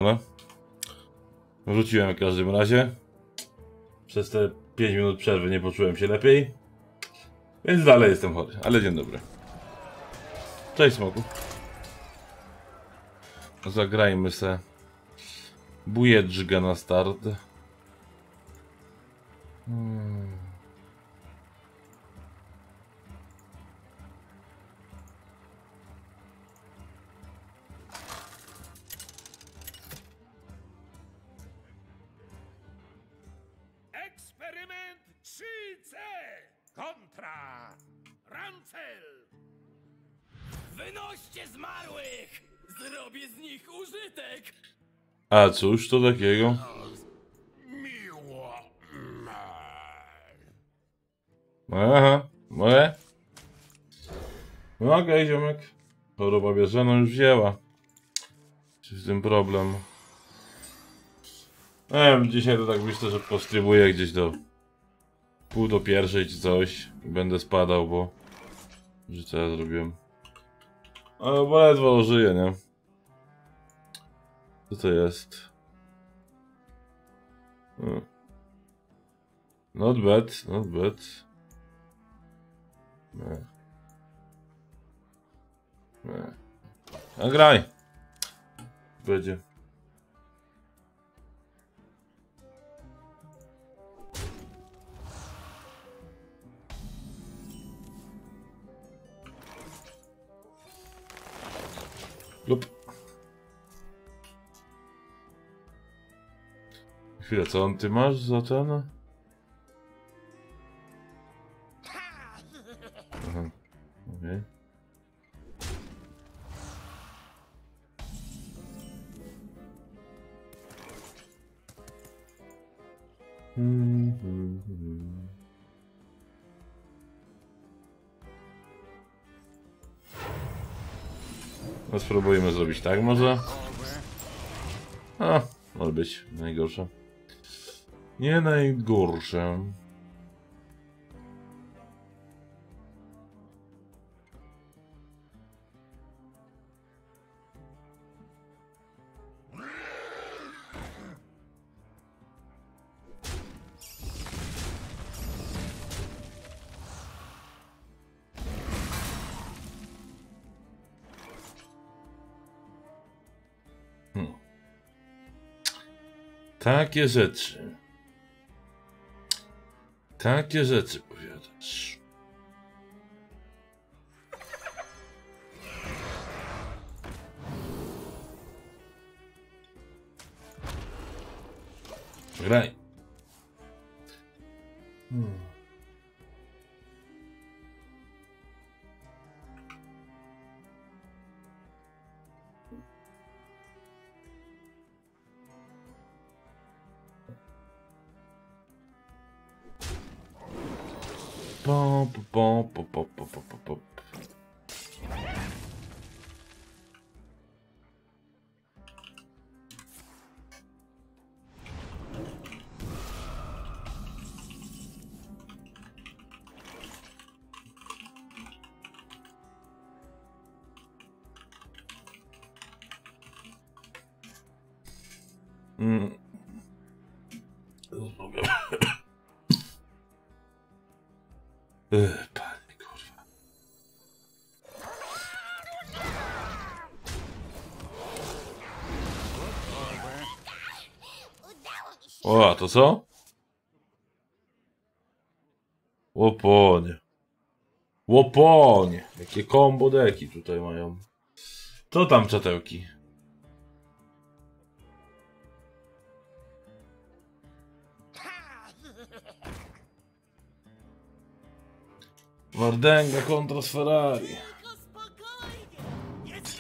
zwykle. Wróciłem w każdym razie. Przez te 5 minut przerwy nie poczułem się lepiej. Więc dalej jestem chory, ale dzień dobry. Cześć smoku. Zagrajmy se Bujedżga na start. Eksperyment 3C kontra Rancel. Wynoście zmarłych! Zrobię z nich użytek! A cóż to takiego? Miło. Aha, moje? No okej, ziomek. Choroba bieżena już wzięła. Czy w tym problem? Nie wiem, dzisiaj to tak myślę, że postrybuję gdzieś do 12:30 czy coś. I będę spadał, bo... Że co ja zrobiłem? Ale bo ledwo żyję, nie? Co to jest? Not bad, not bad. Nie. Nie. A graj! Będzie. Lub. Chwilę, co on ty masz za ten? Aha, okej. No spróbujmy zrobić tak może. A, może być najgorsze. Nie najgorsze. Takie rzeczy. Takie rzeczy powiadasz. Graj. Pop, pop, pop, pop, pop, pop, pop. Panie kurwa. O, a to co? Łoponie. Łoponie. Jakie combo deki tutaj mają. Co tam czatełki? Wardęga kontra z Ferrari. Tylko spokojnie! Jestem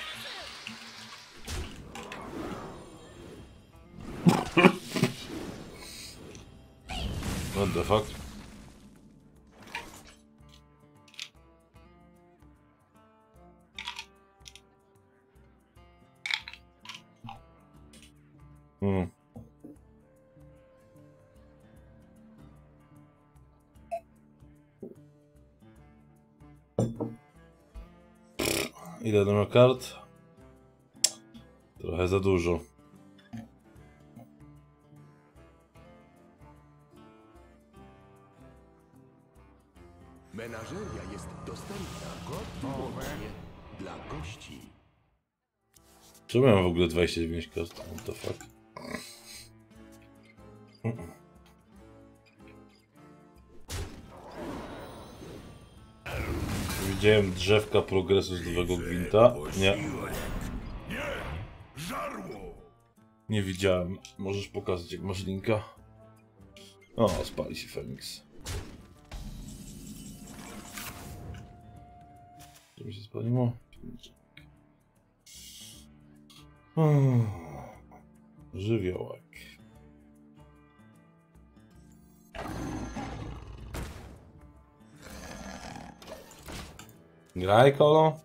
lekarzem! What the fuck? Ile to ma kart? Trochę za dużo. Menażeria jest dostępna wyłącznie dla gości. Czemu ja mam w ogóle 29 kart? What the fuck? Widziałem drzewka progresu z nowego gwinta. Nie. Nie widziałem. Możesz pokazać, jak masz linka. O, spali się Feniks. Co mi się spaliło? Żywiołek. Graj, Kolo.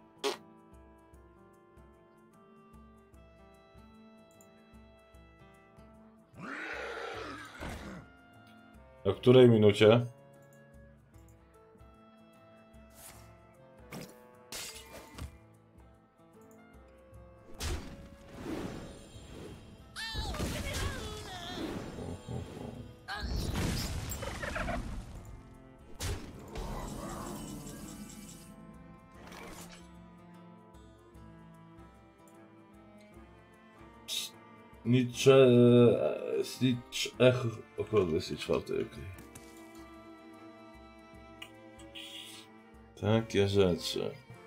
O której minucie? Nietzsche... Około 24, okej. Takie rzeczy.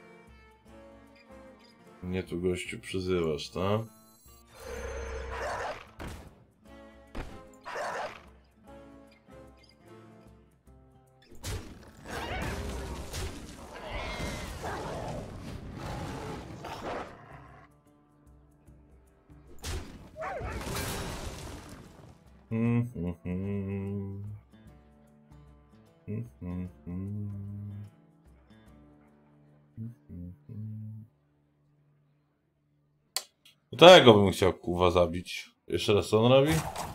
Mnie tu gościu przyzywasz, tak? Tego bym chciał kurwa zabić. Jeszcze raz co on robi?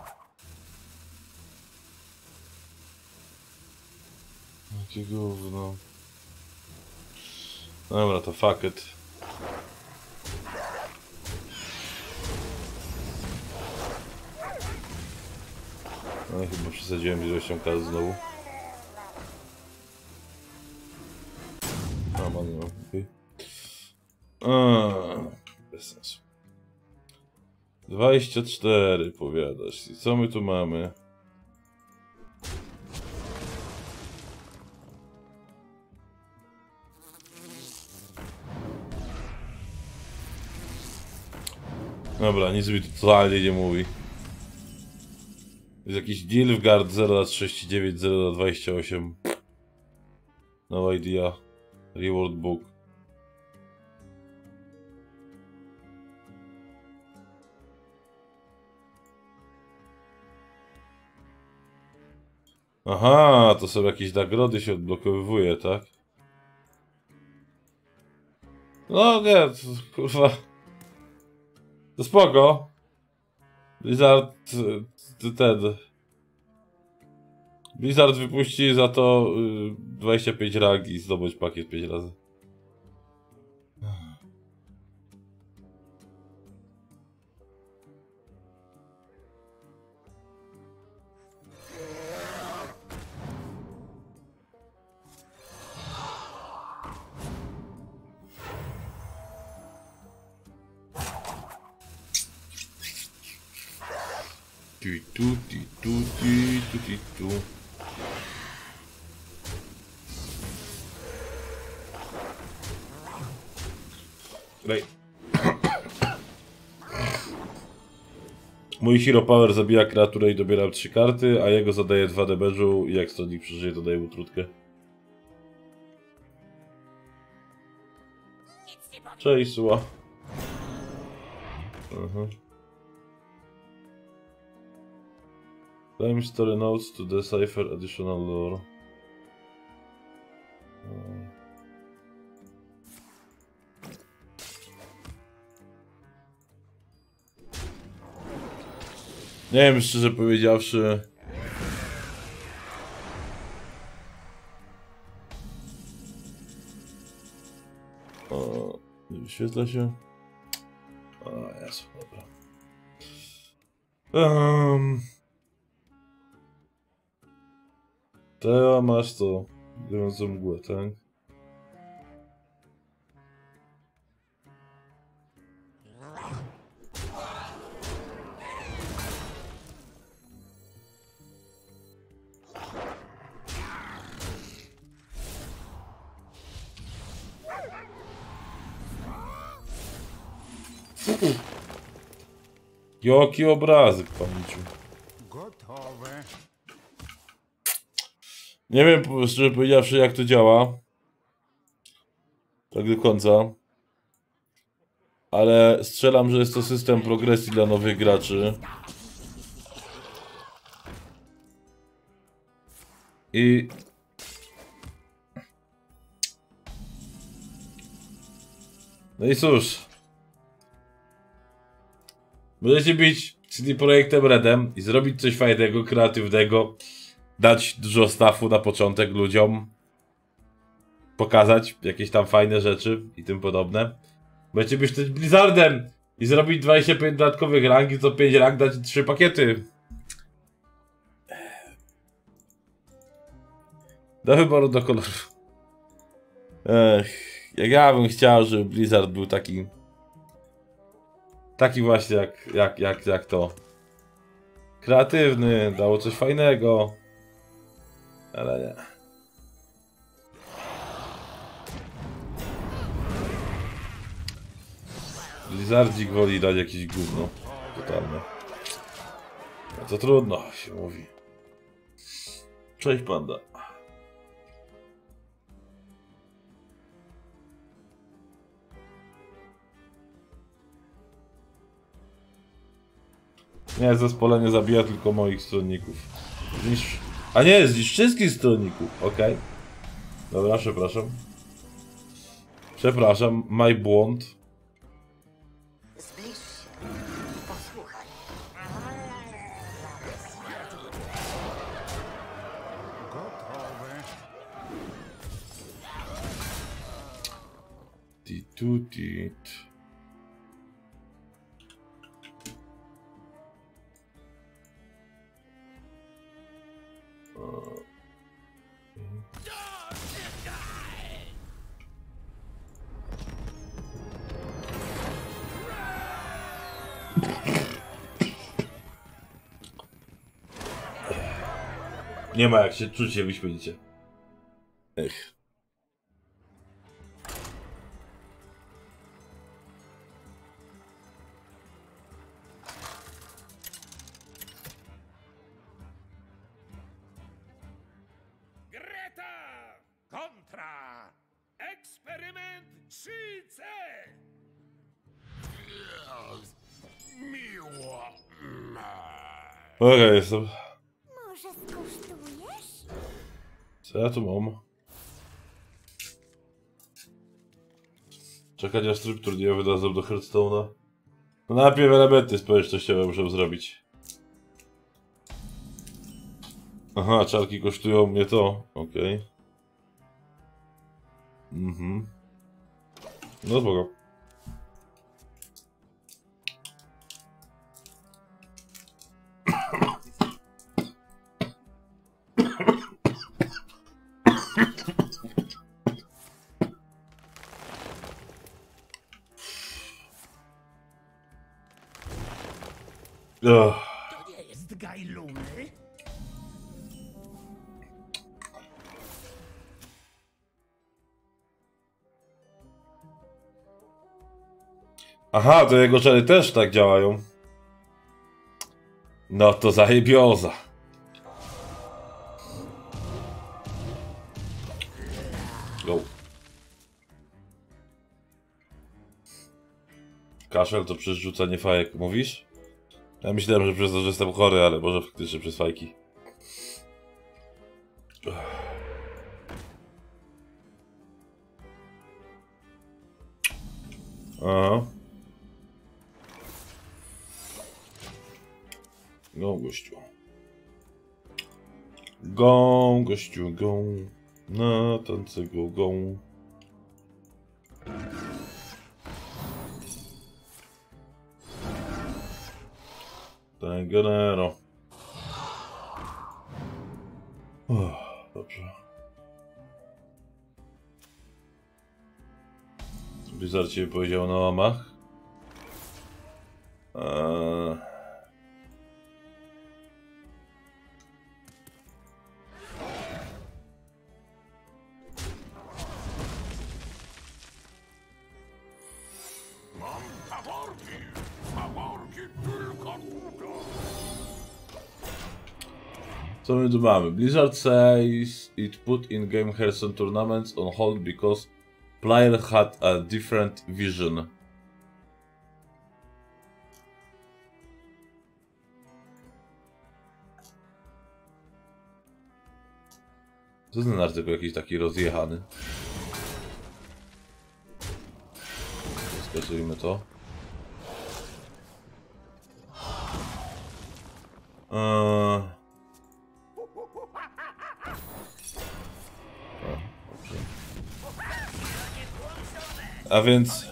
Jakie gówno. Dobra, to fuck it. No i chyba przesadziłem z ilością kaz znowu. A, mam no, okej. Bez sensu. 24 powiadasz. I co my tu mamy? Dobra, nic mi tu totalnie nie mówi. Jest jakiś Nilfgaard 0:39, 0:28. No idea. Reward book. Aha, to są jakieś nagrody, się odblokowywuje, tak? No nie, to, kurwa. To spoko. Blizzard, ten... Blizzard wypuści za to 25 rank i zdobyć pakiet 5 razy. Tu. Graj. Mój Hero Power zabija kreaturę i dobieram 3 karty, a jego zadaje 2 damage'u i jak stronnik przeżyje, to daje mu trutkę. Cześć, Suła. Claim story notes to decipher additional lore. Nie wiem, szczerze powiedziawszy. Nie wyświetla się. A, jest, dobra. To masz to. Gorącą mgłę, tak? Jaki obrazek, paniczu. Gotowe. Nie wiem, szczerze powiedziawszy, jak to działa. Tak do końca. Ale strzelam, że jest to system progresji dla nowych graczy. I... No i cóż. Możecie być CD Projektem Redem i zrobić coś fajnego, kreatywnego. Dać dużo staffu na początek ludziom. Pokazać jakieś tam fajne rzeczy i tym podobne. Będziecie być też Blizzardem i zrobić 25 dodatkowych rangi, co 5 rank dać 3 pakiety. Do wyboru, do koloru. Jak ja bym chciał, żeby Blizzard był taki... Taki właśnie jak to. Kreatywny, dało coś fajnego. Ale nie. Blizzardzik woli dać jakieś gówno. Totalne. No to trudno się mówi. Cześć panda. Nie, zespolenie zabija tylko moich stronników. A nie, zniszcz wszystkich stronników. Okej. Dobra, przepraszam. Przepraszam, mój błąd. Zbliż się i posłuchaj. Gotowe. Titutit. Nie ma jak się czuć, się wyśmienicie. Ech. Greta kontra eksperyment 3C. Miło. Okej, jestem. Może skosztujesz? Co ja tu mam? Czekać aż tryb turniejowy dadzą do Hearthstone'a. No najpierw elementy społecznościowe muszę zrobić. Aha, czarki kosztują mnie to. Okej. Mhm. No spoko. To nie jest gajlumy? Aha, to jego czary też tak działają. No to zajebioza. Go. Kaszel to przez rzucanie fajek, mówisz? Ja myślałem, że przez to, że jestem chory, ale może faktycznie przez fajki. Aha. Go, gościu. Go, gościu, go. Na tańce go, go. Tangerero. Dobrze. Blizzard ciebie powiedział na łamach. Faworki tylko tutaj. Co my tu mamy? Blizzard says it put in-game Hearthstone tournaments on hold because player had a different vision. Co ten artykuł jakiś taki rozjechany? Skasujmy to. A więc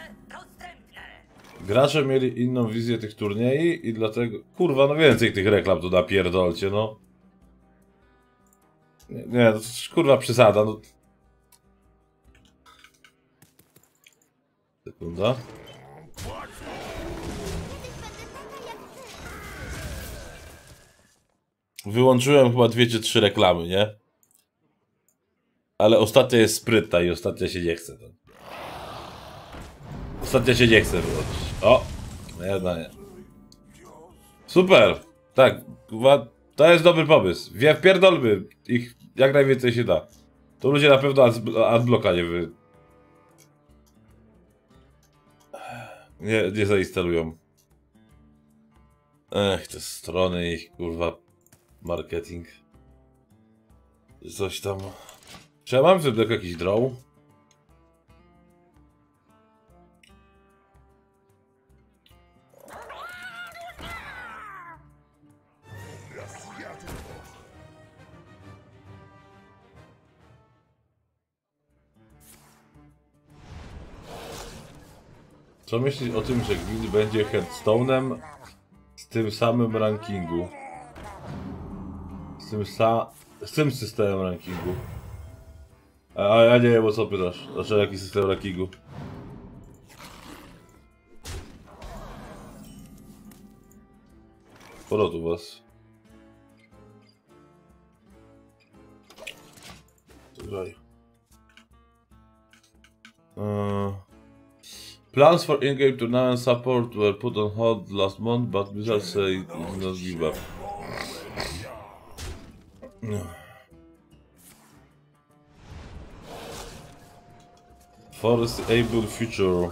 gracze mieli inną wizję tych turniejów i dlatego... Kurwa, no więcej tych reklam tu napierdolcie, no. Nie, to kurwa przesada, no. Sekunda. Wyłączyłem chyba 2 czy 3 reklamy, nie? Ale ostatnia jest sprytna i ostatnia się nie chce. Ostatnia się nie chce wyłączyć. O! Jedna nie. Super! Tak, to jest dobry pomysł. Wpierdolmy ich jak najwięcej się da. To ludzie na pewno adblocka nie zainstalują. Ech, te strony ich, kurwa, marketing. Coś tam. Czy ja mam w tym tylko jakiś draw? Co myślisz o tym, że Guild będzie Hearthstone'em z tym samym rankingu? Z tym systemem rankingu. A ja nie wiem, o co pytasz. Znaczy, jaki system rankingu? Sporo tu was. Tutaj. Plans for in-game tournament support were put on hold last month, but Blizzard say it will not give up. Foreseeable future.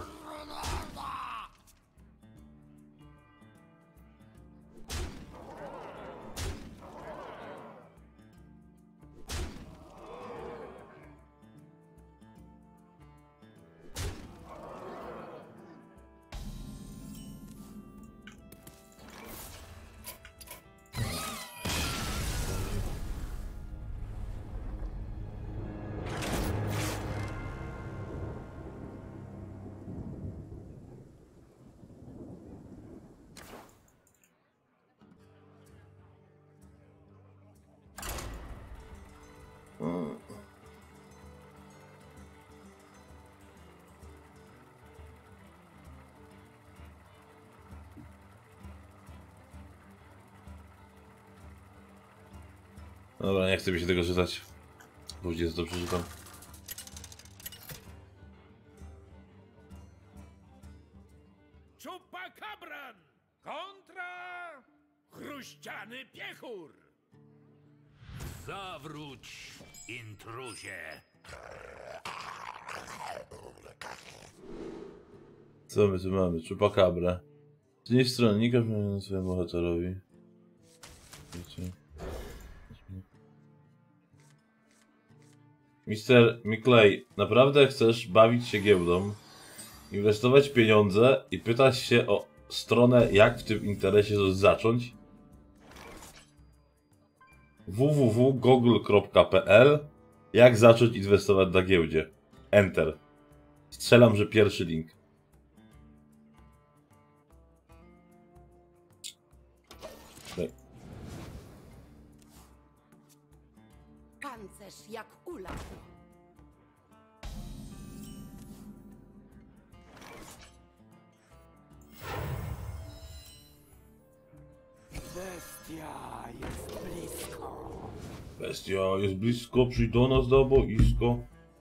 Dobra, nie chcę mi się tego czytać. Później to przeczytam. Chupacabran kontra chruściany piechur. Zawróć, intruzie. Co my tu mamy? Chupacabra. Znieś stronnika swojemu bohaterowi. Mister Mickley, naprawdę chcesz bawić się giełdą, inwestować pieniądze i pytać się o stronę, jak w tym interesie coś zacząć? www.google.pl. Jak zacząć inwestować na giełdzie? Enter. Strzelam, że pierwszy link. Pancerz jak ularł. Bestia jest blisko. Bestia jest blisko, przyjdź do nas do boisko.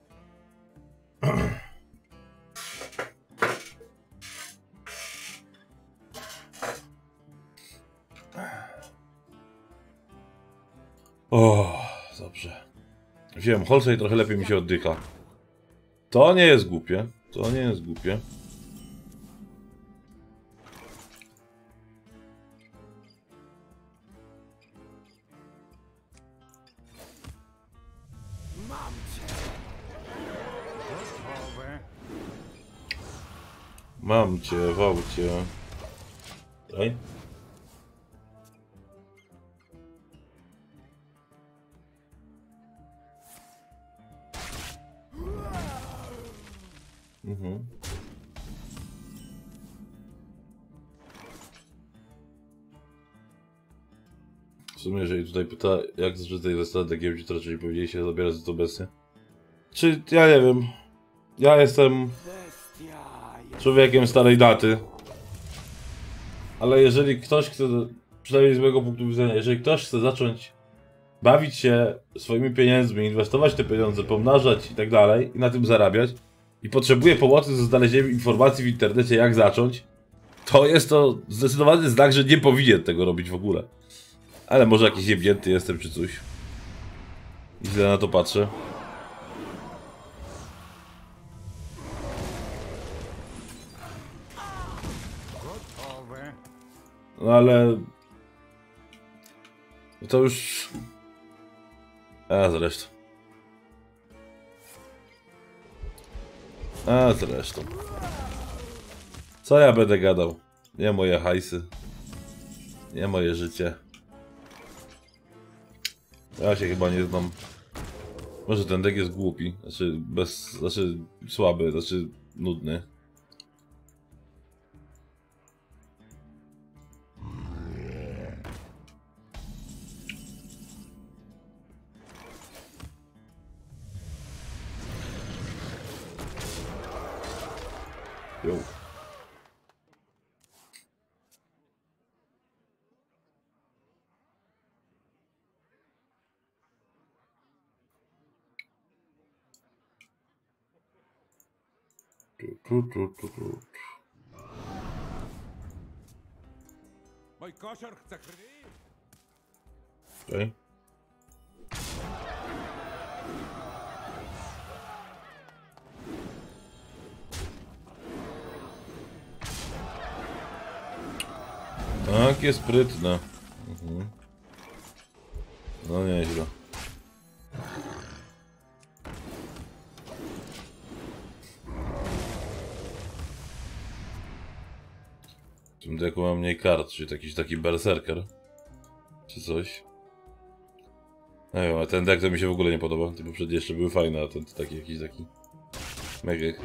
O, dobrze. Wziąłem holce i trochę lepiej mi się oddycha. To nie jest głupie. To nie jest głupie. Mam cię. Gotowe. Mam cię, wałcie. Daj. Mhm. W sumie, jeżeli tutaj pyta, jak z tej zasady giełdzie, to raczej powiedzieli się zabierać za to besty. Czy ja nie wiem. Ja jestem Bestia jest... człowiekiem starej daty. Ale jeżeli ktoś chce, przynajmniej z mojego punktu widzenia, jeżeli ktoś chce zacząć bawić się swoimi pieniędzmi, inwestować te pieniądze, pomnażać i tak dalej, i na tym zarabiać, i potrzebuje pomocy ze znalezieniem informacji w internecie, jak zacząć, to jest to zdecydowany znak, że nie powinien tego robić w ogóle. Ale może jakiś jebnięty jestem, czy coś. I źle na to patrzę. Gotowe. No ale... To już... A zresztą. A zresztą. Co ja będę gadał? Nie moje hajsy. Nie moje życie. Ja się chyba nie znam. Może ten deck jest głupi. Znaczy słaby, znaczy nudny. Jo. Mój kosior chce krwi. Okay. Takie sprytne. Mhm. No nieźle. W tym deku mam mniej kart, czyli jakiś taki berserker. Czy coś. Nie wiem, ale ten deck to mi się w ogóle nie podoba. Te poprzednie jeszcze były fajne, a ten to taki jakiś taki... Megek.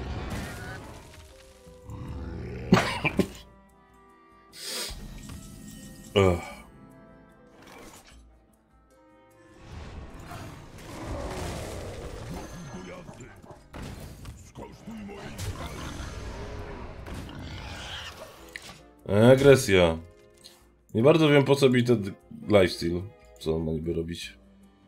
Agresja. Nie bardzo wiem, po co mi ten lifesteal. Co on ma niby robić.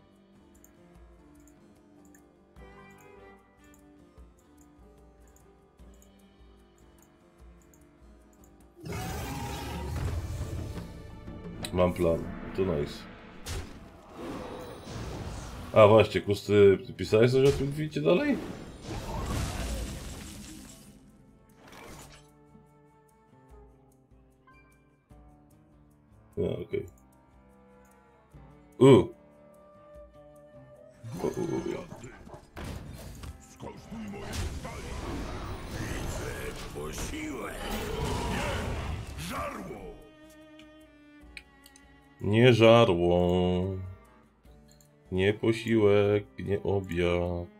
Mam plan. To nice. A właśnie, Kusty, ty pisałeś coś o tym widzicie dalej? No, okej. Posiłek. Żarło. Nie żarło. Nie posiłek, nie obiad.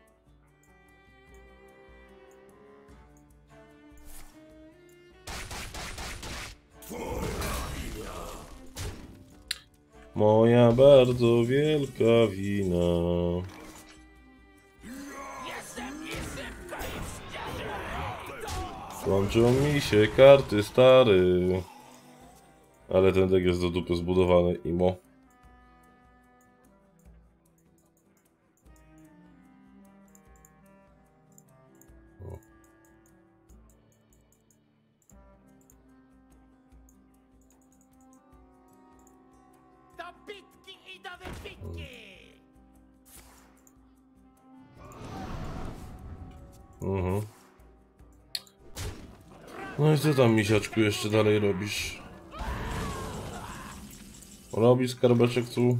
Moja bardzo wielka wina. Kończą mi się karty, stary. Ale ten deck jest do dupy zbudowany, imo. Do bitki i do wypitki! Mhm. No i co tam, misiaczku, jeszcze dalej robisz? Robi skarbeczek tu?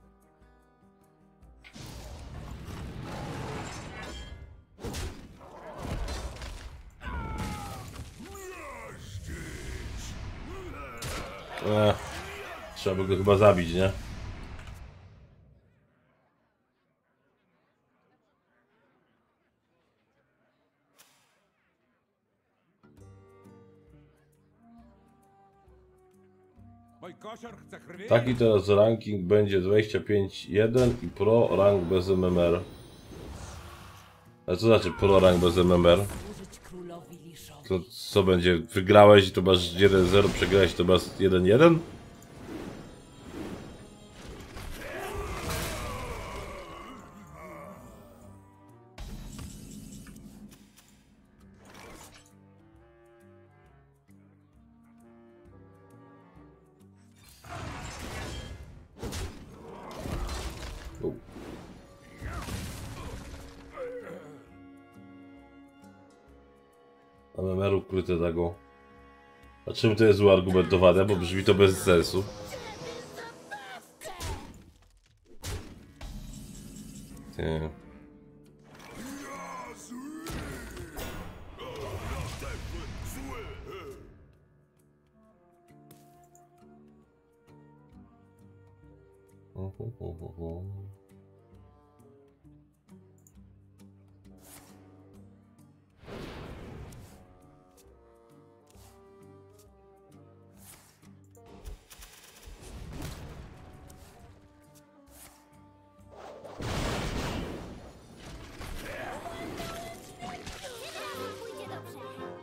Trzeba by go chyba zabić, nie? Mój kosior chce krwi. Taki teraz ranking będzie 25.1 i pro rank bez MMR. A co znaczy pro rank bez MMR? Służyć królowi Liszowi. To co będzie? Wygrałeś i to masz 1-0, przegrałeś to masz 1-1? MMR ukryte tego. A czym to jest uargumentowane? Bo brzmi to bez sensu. Nie. Pójdzie dobrze.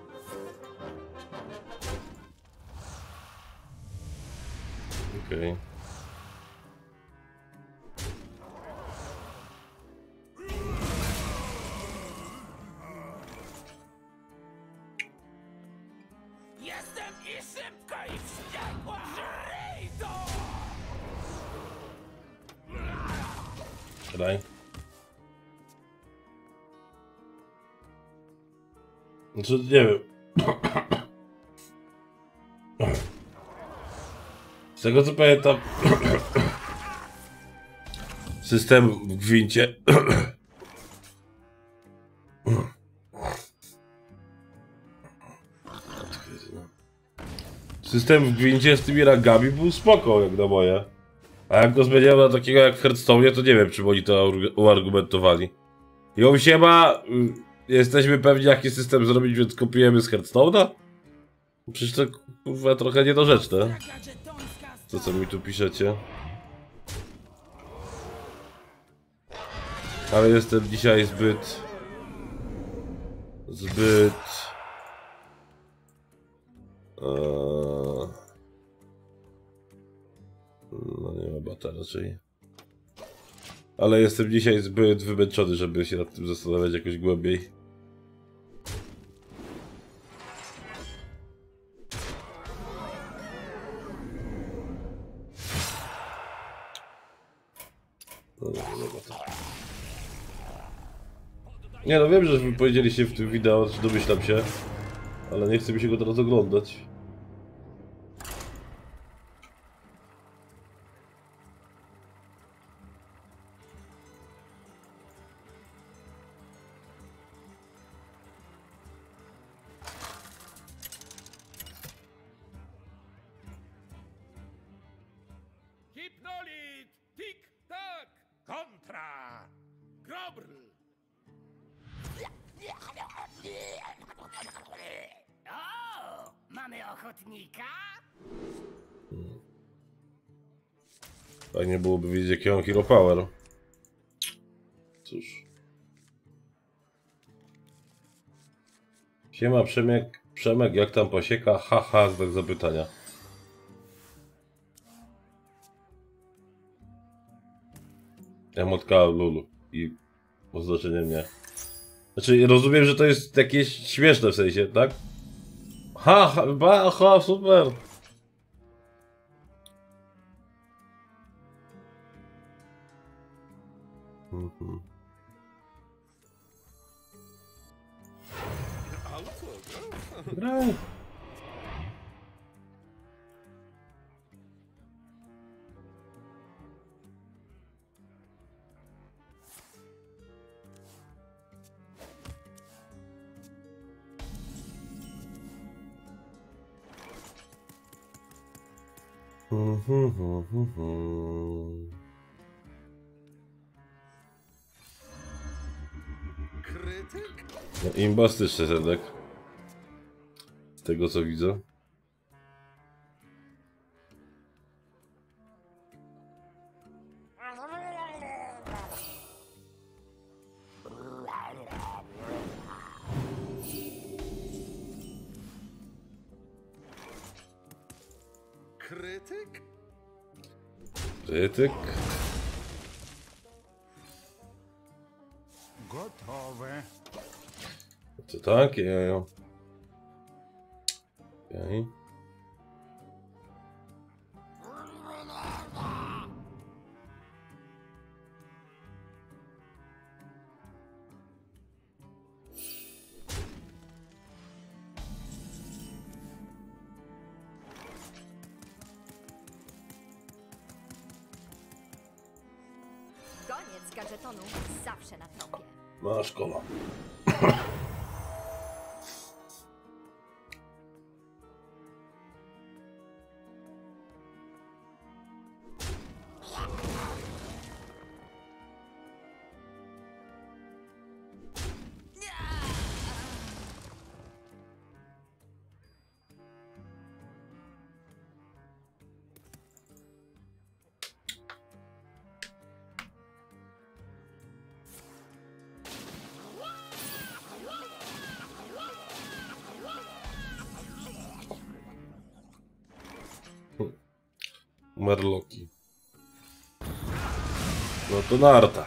Okej. Jestem i szybko i wściekła! Żyj to! Daj. Znaczy, nie wiem. Z tego co pamiętam, system w gwincie. System w gwincie z tymi rangami był spoko, jak na moje. A jak go zmieniałem na takiego jak w Hearthstone, to nie wiem, czy oni to uargumentowali. Jo, siema, jesteśmy pewni, jaki system zrobić, więc kopiujemy z Hearthstone'a? Przecież to kurwa trochę niedorzeczne. Taka żetońska To co mi tu piszecie. Ale jestem dzisiaj zbyt... No nie ma bata raczej. Ale jestem dzisiaj zbyt wymęczony, żeby się nad tym zastanawiać jakoś głębiej. No, nie ma bata. Nie no, wiem, że wy powiedzieliście w tym wideo, że domyślam się. Ale nie chce mi się go teraz oglądać. Hipnolit! Tik-tak! Kontra! Grobr! O! Mamy ochotnika? Fajnie byłoby wiedzieć, jaki mam hero power. Cóż. Siema Przemek, jak tam pasieka? Haha, znak zapytania. Emotka Lulu i oznaczenie mnie. Znaczy, rozumiem, że to jest jakieś śmieszne w sensie, tak? Ha, super! Graj. Krytyk? No, imbastyczny Zedek. Z tego co widzę. Krytyk? Krytyk. Gotowe. Co tak? Jajo. Okej. Koniec gadżetonu zawsze na tropie. Masz kola. Merloki. No to narta.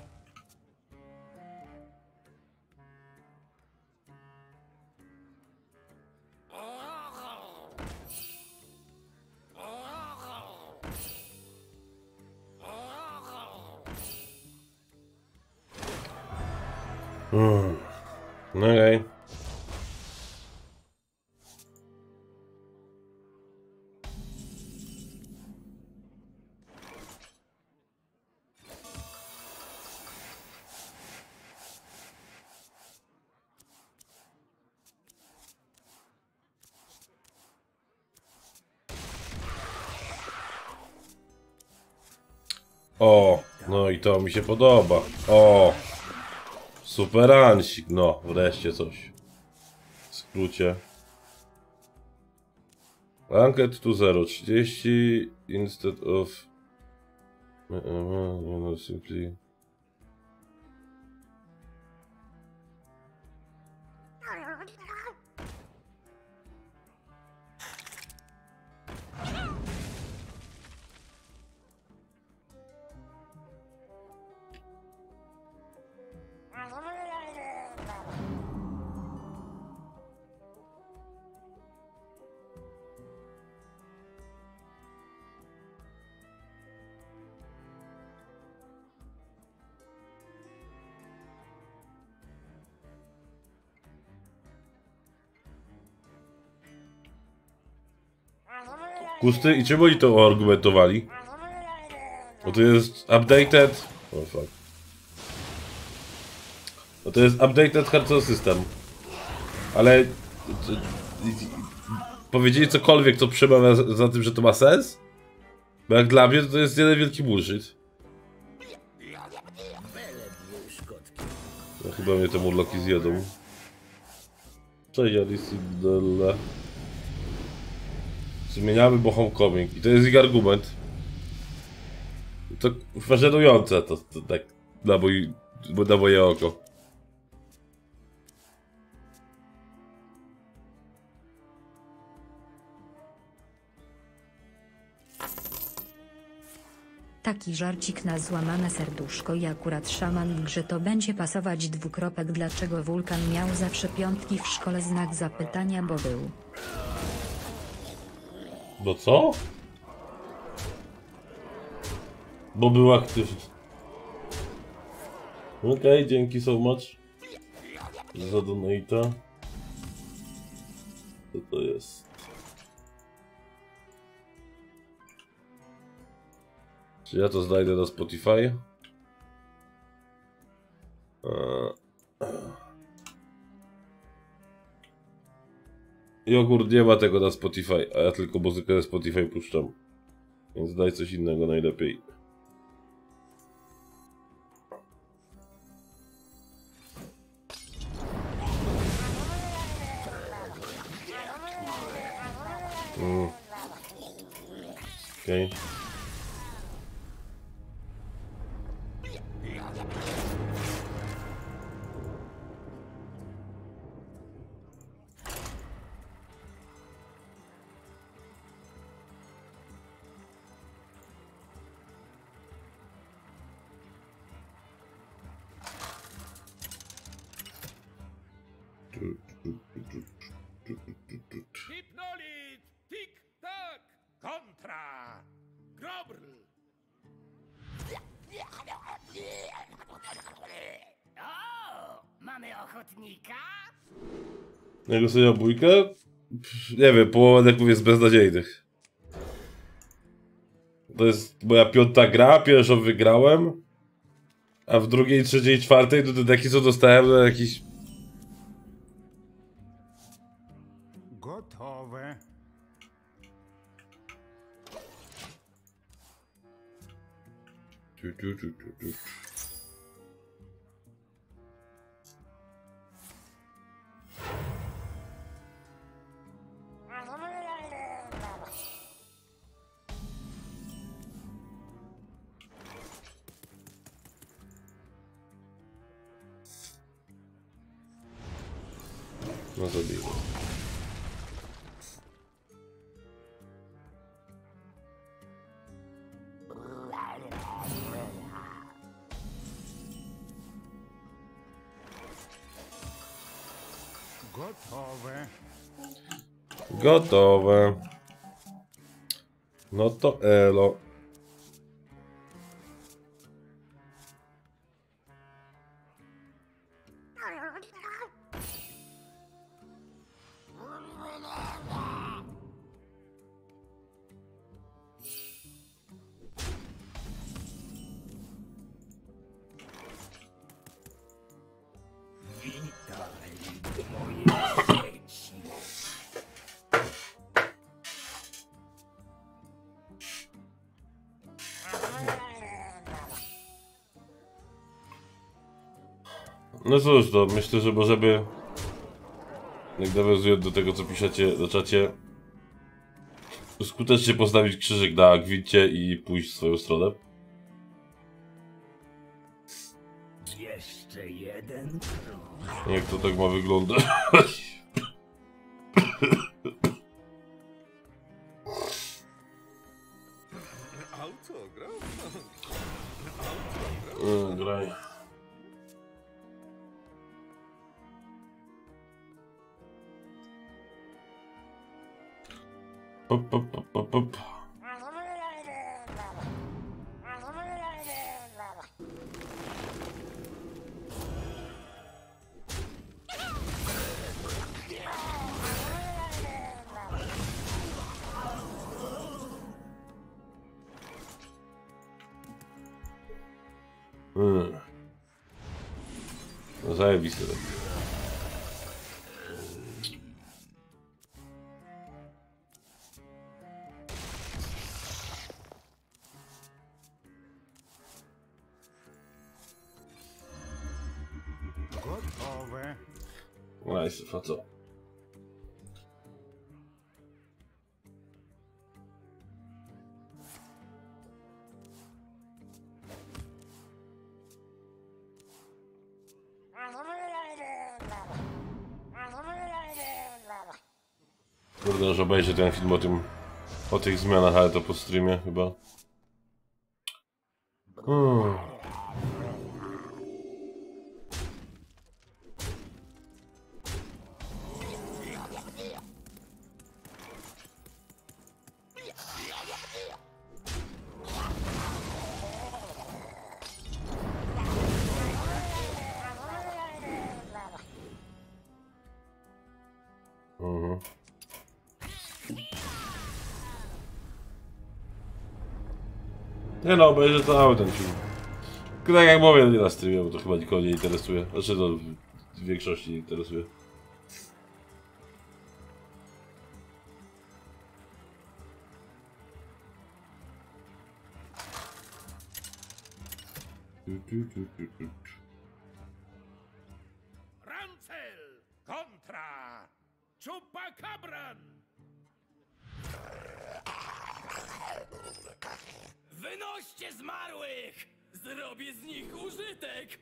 No okej. O, no i to mi się podoba. O, superansik. No, wreszcie coś. W skrócie. Ranked to 0.30 instead of simply. Kusty? I czemu oni to argumentowali? Bo to jest updated... Oh fuck. No to jest updated hardware system. Ale... Powiedzieli cokolwiek, co przemawia za tym, że to ma sens? Bo jak dla mnie to jest jeden wielki bullshit. No, chyba mnie te murloki zjadą. Cześć Alice Della. Zmieniamy, bo homecoming. I to jest ich argument. To żenujące to tak na moje oko. Taki żarcik na złamane serduszko i akurat szaman w grze to będzie pasować dwukropek. Dlaczego wulkan miał zawsze piątki w szkole? Znak zapytania, bo był. Bo co? Bo był aktywny. Okej, dzięki so much za donate'a. Co to jest? Czy ja to znajdę na Spotify? Jogurt nie ma tego na Spotify, a ja tylko muzykę na Spotify puszczam. Więc daj coś innego najlepiej. Okej. Hipnolit! Tik-tak! Kontra! Grobrl! O, mamy ochotnika? Jak sobie bójkę? Nie wiem, połowa deków jest beznadziejnych. To jest moja piąta gra, pierwszą wygrałem. A w drugiej, trzeciej, czwartej to te deki co dostałem na jakiś... Gotowe. No zabijmy. Gotowe. Gotowe. No to elo. No cóż, to myślę, że możemy, jak nawiązując do tego, co piszecie na czacie, skutecznie postawić krzyżyk na gwincie i pójść w swoją stronę. Jeszcze jeden. Jak to tak ma wyglądać? Autograf? Graj. Pop, pop, pop, pop, pop. No zajebiste tak. Gotowe. Nice, a co? Kurde, że obejrzę ten film o tym, o tych zmianach, ale to po streamie chyba. Nie no, obejrzę cały ten film. Tylko tak jak mówię, nie na streamie, bo to chyba nikogo nie interesuje. Znaczy to w większości nie interesuje. Rancel kontra Chupacabran. Wynoście zmarłych! Zrobię z nich użytek!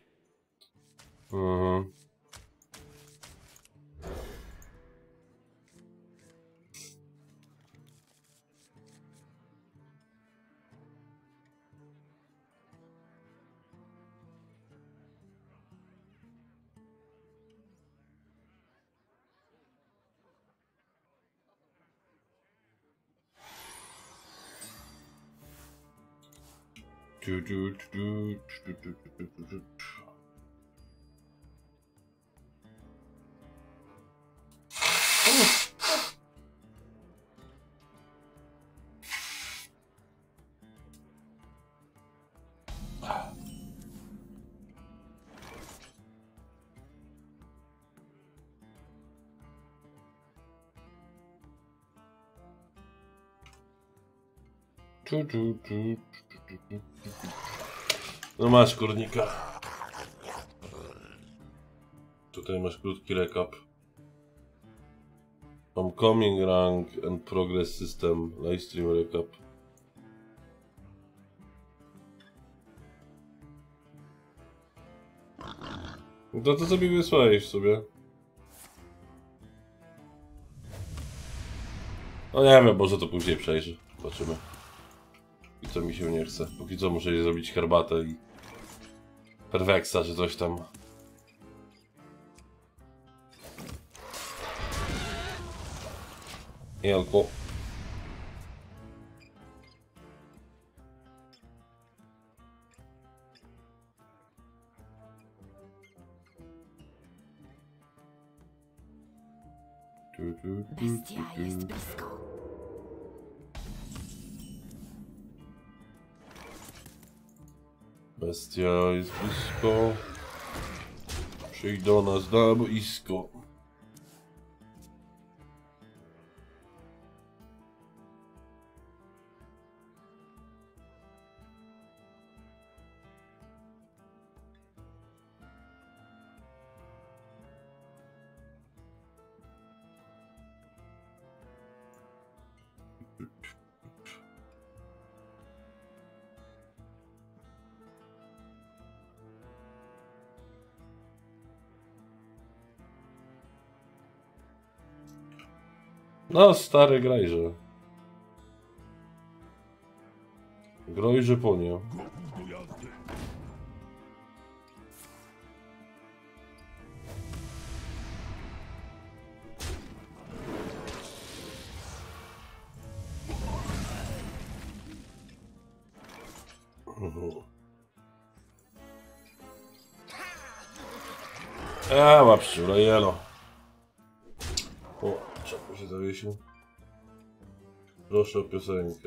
No masz kurnika. Tutaj masz krótki recap. Homecoming rank and progress system. Livestream recap. No to sobie wysłałeś sobie. No nie wiem, może to później przejrzy. Zobaczymy. I co mi się nie chce. Póki co muszę jej zrobić herbatę i Perfeksa czy coś tam. Jelko. Bestia jest blisko. Bestia jest blisko. Przyjdź do nas na boisko. No, stary, grajże. Grojże po nie. Łap szczura, jelo. O, czemu się zawiesił? Proszę o piosenkę.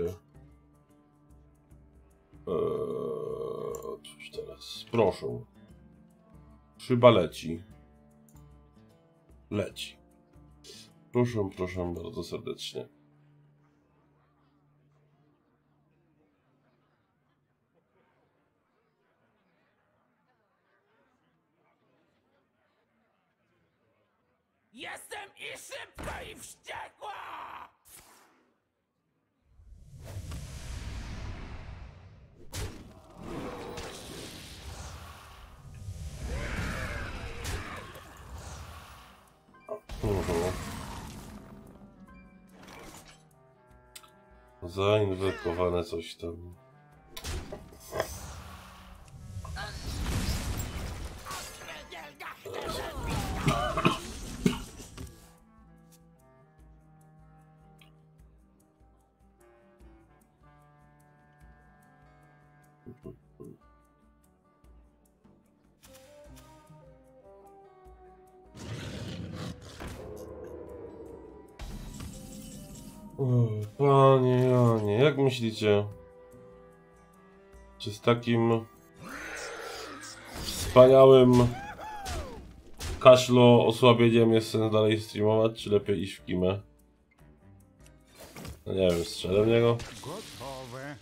Otwórz teraz. Proszę. Chyba leci. Leci. Proszę, proszę bardzo serdecznie. Jestem i szybka i wściekła! Zainwestowane coś tam. Panie Janie, jak myślicie? Czy z takim wspaniałym kaszlo osłabieniem jest sens dalej streamować, czy lepiej iść w kimę? No nie wiem, strzelę w niego? Gotowe.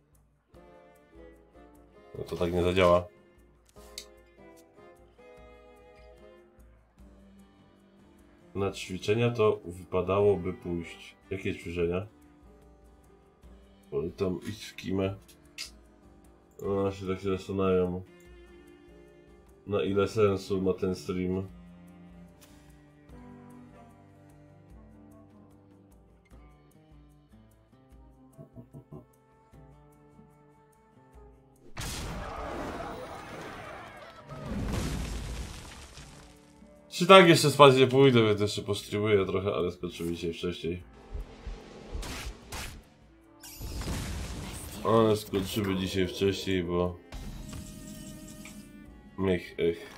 No to tak nie zadziała. Na ćwiczenia to wypadałoby pójść. Jakie ćwiczenia? Bo tam iść w kimę. No, się tak się zastanawiam. Na ile sensu ma ten stream? Czy tak jeszcze spać nie pójdę, więc jeszcze postreamuję trochę, ale skończymy dzisiaj wcześniej. Ale skończymy dzisiaj wcześniej, bo... Ech.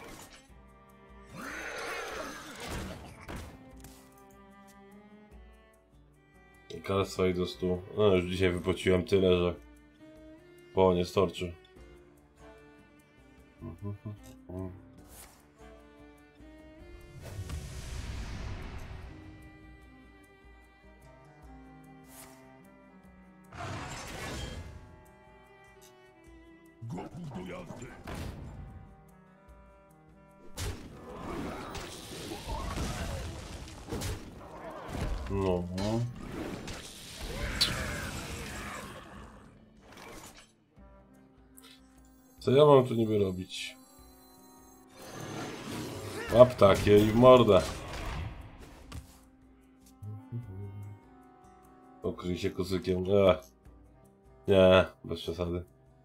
Karstwa i do 100. No już dzisiaj wypłaciłem tyle, że... Po nie starczy. Gotów do jazdy. No. Co ja mam tu niby robić? Łap takie i w mordę. Okryj się kocykiem. Nie, bez przesady.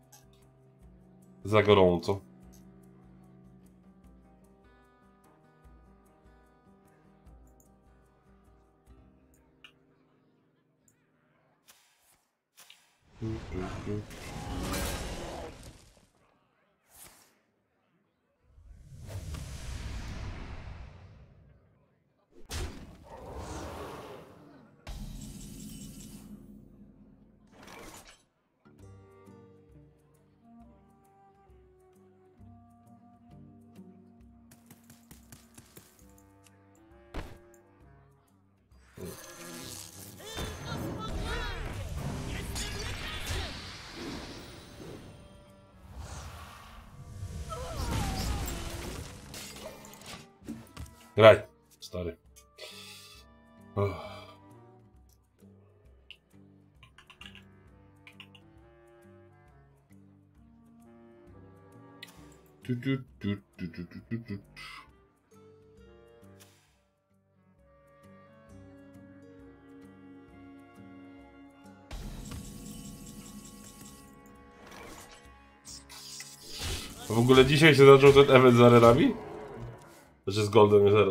Za gorąco. Graj, stary. W ogóle dzisiaj się zaczął ten event z arenami? Znaczy z Golden Zero.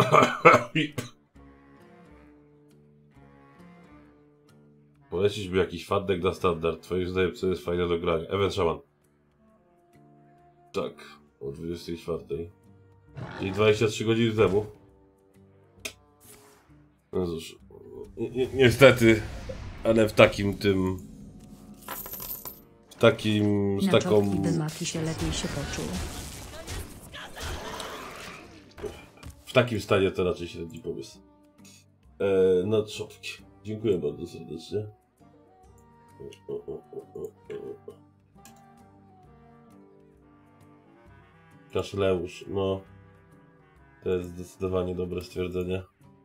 Polecić by jakiś fat deck na standard. Twoim zdaniem co jest fajne do grania? Event Shaman. Tak, o 24. I 23 godziny temu. No cóż. Niestety, ale w takim tym... Z taką... by Maki się lepiej się poczuł. W takim stanie to raczej średni pomysł. Na trzopki. Dziękuję bardzo serdecznie. Kaszleusz, no. To jest zdecydowanie dobre stwierdzenie.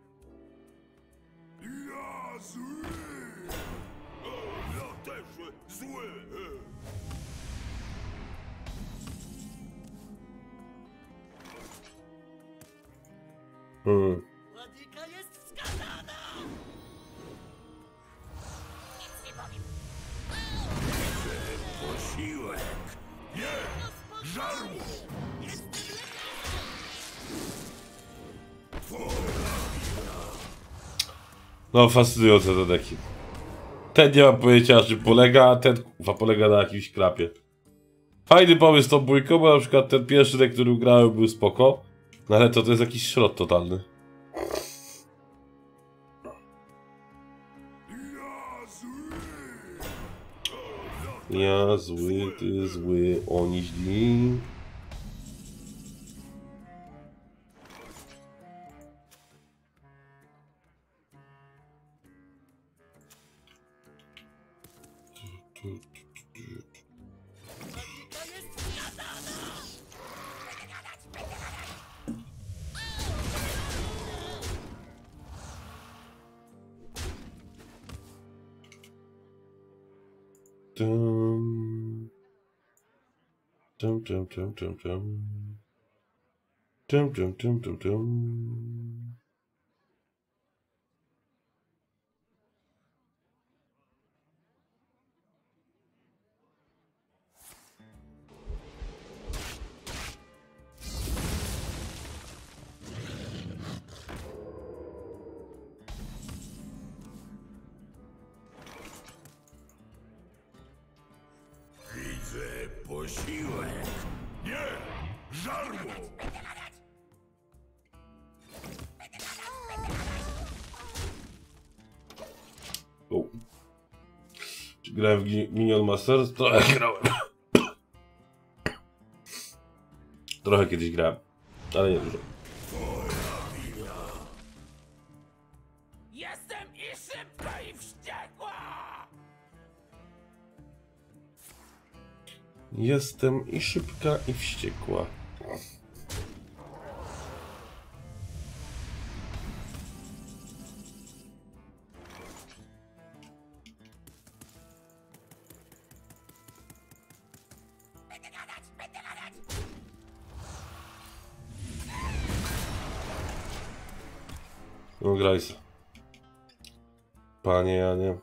Ja zły! Ja też zły! Ładnika jest wskazana! Nic nie powiem. Posiłek! Nie! Żarło! No, fascynujące te deki. Ten nie mam pojęcia, na czym polega, a ten polega na jakimś krapie. Fajny pomysł tą bójką, bo na przykład ten pierwszy deck, który grałem, był spoko. No ale to jest jakiś szrot totalny. Ja zły! Ja zły, ty zły, oni źli. Dum. Dum dum dum dum dum. Dum dum dum dum dum. Widzę posiłek! Nie! Żarło! O. Czy grałem w Minion Masters? Trochę grałem. Trochę kiedyś grałem, ale nie dużo. Jestem i szybka i wściekła! Jestem i szybka i wściekła. No graj se. Panie Janie.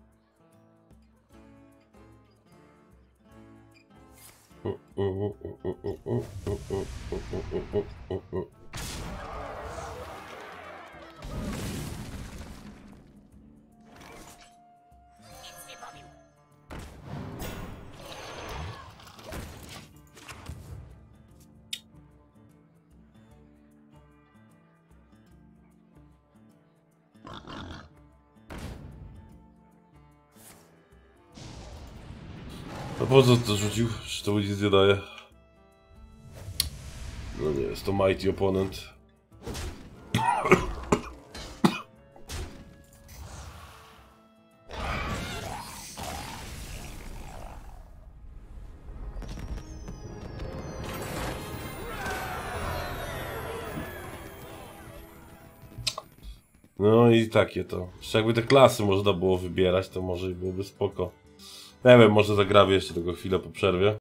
A po co to rzucił? Czy to nic nie daje? No nie, jest to Mighty Opponent. No i takie to. Jeszcze jakby te klasy można było wybierać, to może byłoby spoko. Nie wiem, może zagramy jeszcze tego chwilę po przerwie.